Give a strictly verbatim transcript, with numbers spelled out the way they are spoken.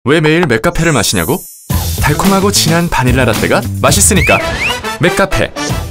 왜 매일 맥카페를 마시냐고? 달콤하고 진한 바닐라 라떼가 맛있으니까. 맥카페